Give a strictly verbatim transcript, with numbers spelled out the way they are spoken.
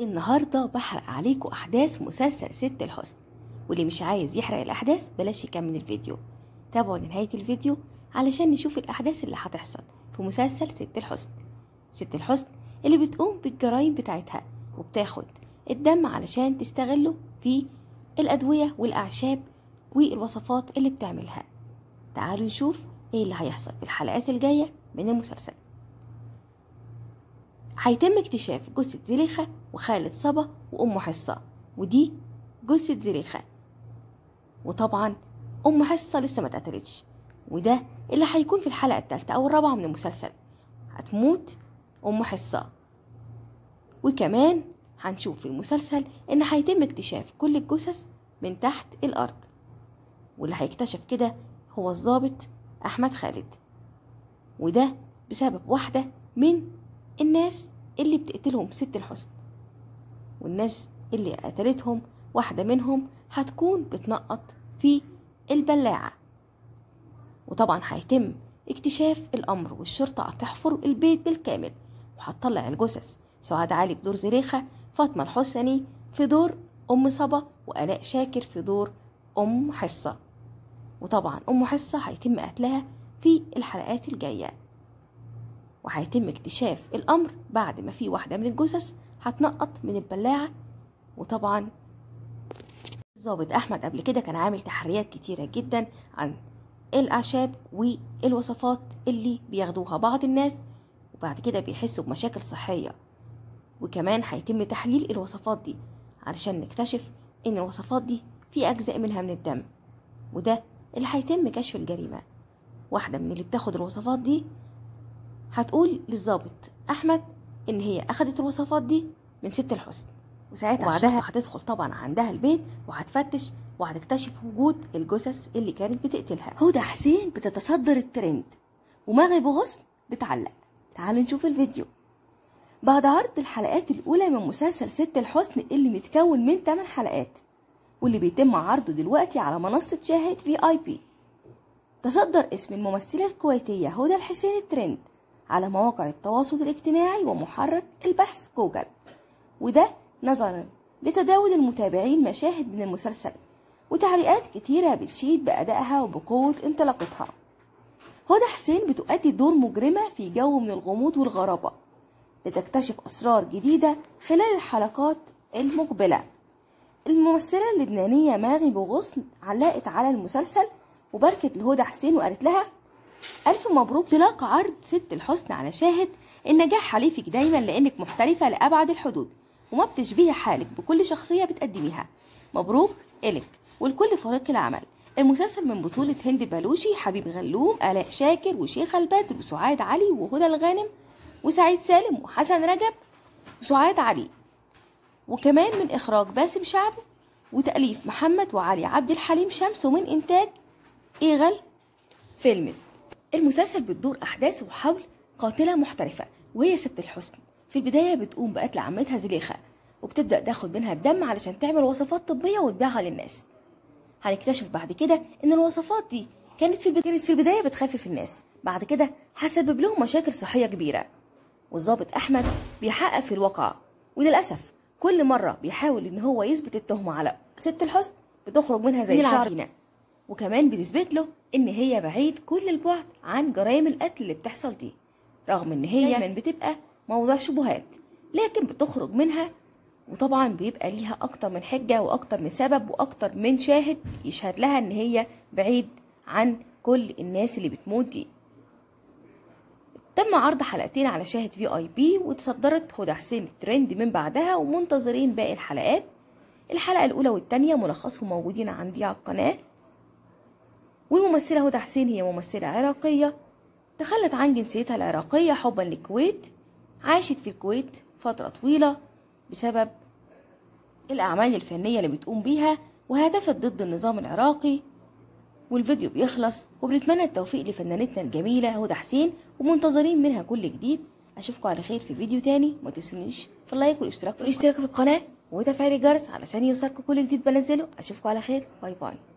النهارده بحرق عليكم احداث مسلسل ست الحسن، واللي مش عايز يحرق الاحداث بلاش يكمل الفيديو. تابعوا لنهايه الفيديو علشان نشوف الاحداث اللي هتحصل في مسلسل ست الحسن. ست الحسن اللي بتقوم بالجرائم بتاعتها وبتاخد الدم علشان تستغله في الادويه والاعشاب والوصفات اللي بتعملها. تعالوا نشوف ايه اللي هيحصل في الحلقات الجايه من المسلسل. هيتم اكتشاف جثة زليخة وخالد صبا وأم حصة، ودي جثة زليخة، وطبعا أم حصة لسه ما اتقتلتش، وده اللي هيكون في الحلقة الثالثة أو الرابعة من المسلسل. هتموت أم حصة، وكمان هنشوف في المسلسل إن هيتم اكتشاف كل الجثث من تحت الأرض، واللي هيكتشف كده هو الضابط أحمد خالد، وده بسبب واحدة من الناس اللي بتقتلهم ست الحسن، والناس اللي قتلتهم واحدة منهم هتكون بتنقط في البلاعة. وطبعا هيتم اكتشاف الأمر، والشرطة هتحفر البيت بالكامل وهتطلع الجثث. سعاد علي في دور زليخة، فاطمة الحسني في دور أم صبا، وآلاء شاكر في دور أم حصة. وطبعا أم حصة هيتم قتلها في الحلقات الجاية، وهيتم اكتشاف الأمر بعد ما في واحدة من الجثث هتنقط من البلاعة. وطبعا الضابط أحمد قبل كده كان عامل تحريات كتيرة جدا عن الأعشاب والوصفات اللي بياخدوها بعض الناس وبعد كده بيحسوا بمشاكل صحية، وكمان هيتم تحليل الوصفات دي علشان نكتشف إن الوصفات دي في أجزاء منها من الدم، وده اللي هيتم كشف الجريمة. واحدة من اللي بتاخد الوصفات دي هتقول للضابط أحمد إن هي أخدت الوصفات دي من ست الحسن، وساعتها بعدها هتدخل طبعا عندها البيت وهتفتش وهتكتشف وجود الجثث اللي كانت بتقتلها. هدى حسين بتتصدر الترند وماغي بغصن بتعلق. تعالوا نشوف الفيديو. بعد عرض الحلقات الأولى من مسلسل ست الحسن اللي متكون من ثمان حلقات واللي بيتم عرضه دلوقتي على منصة شاهد في آي بي، تصدر اسم الممثلة الكويتية هدى الحسين الترند على مواقع التواصل الاجتماعي ومحرك البحث جوجل، وده نظرا لتداول المتابعين مشاهد من المسلسل وتعليقات كتيرة بتشيد بأدائها وبقوة انطلاقتها. هدى حسين بتؤدي دور مجرمة في جو من الغموض والغرابة لتكتشف أسرار جديدة خلال الحلقات المقبلة. الممثلة اللبنانية ماغي بغصن علقت على المسلسل وباركت لهدى حسين وقالت لها: ألف مبروك انطلاق عرض ست الحسن على شاهد. النجاح حليفك دايما لأنك محترفة لأبعد الحدود وما بتشبهي حالك بكل شخصية بتقدميها. مبروك إلك ولكل فريق العمل. المسلسل من بطولة هند بلوشي، حبيب غلوم، آلاء شاكر، وشيخة البدر، وسعاد علي، وهدى الغانم، وسعيد سالم، وحسن رجب، وسعاد علي، وكمان من إخراج باسم شعب وتأليف محمد وعلي عبد الحليم شمس، ومن إنتاج إيغل فيلمز. المسلسل بتدور أحداثه حول قاتلة محترفة وهي ست الحسن. في البداية بتقوم بقتل عمتها زليخة وبتبدأ تاخد منها الدم علشان تعمل وصفات طبية وتبيعها للناس. هنكتشف بعد كده إن الوصفات دي كانت في البداية, في البداية بتخفف الناس، بعد كده هتسبب لهم مشاكل صحية كبيرة. والضابط أحمد بيحقق في الواقعة، وللأسف كل مرة بيحاول إن هو يثبت التهمة على ست الحسن بتخرج منها زي الشعر، وكمان بتثبت له ان هي بعيد كل البعد عن جرائم القتل اللي بتحصل دي، رغم ان هي دايما بتبقى موضوع شبهات لكن بتخرج منها. وطبعا بيبقى ليها اكتر من حجة واكتر من سبب واكتر من شاهد يشهد لها ان هي بعيد عن كل الناس اللي بتموت دي. تم عرض حلقتين على شاهد في اي بي، وتصدرت هدى حسين الترند من بعدها، ومنتظرين باقي الحلقات. الحلقة الاولى والثانية ملخصهم موجودين عندي على القناة. والممثلة هدى حسين هي ممثلة عراقية تخلت عن جنسيتها العراقية حبا للكويت، عاشت في الكويت فترة طويلة بسبب الأعمال الفنية اللي بتقوم بيها، وهتفت ضد النظام العراقي. والفيديو بيخلص وبنتمنى التوفيق لفنانتنا الجميلة هدى حسين، ومنتظرين منها كل جديد. أشوفكم على خير في فيديو تاني. ما تنسونيش في اللايك والاشتراك في الاشتراك في القناة وتفعيل الجرس علشان يوصلكم كل جديد بنزله. أشوفكم على خير. باي باي.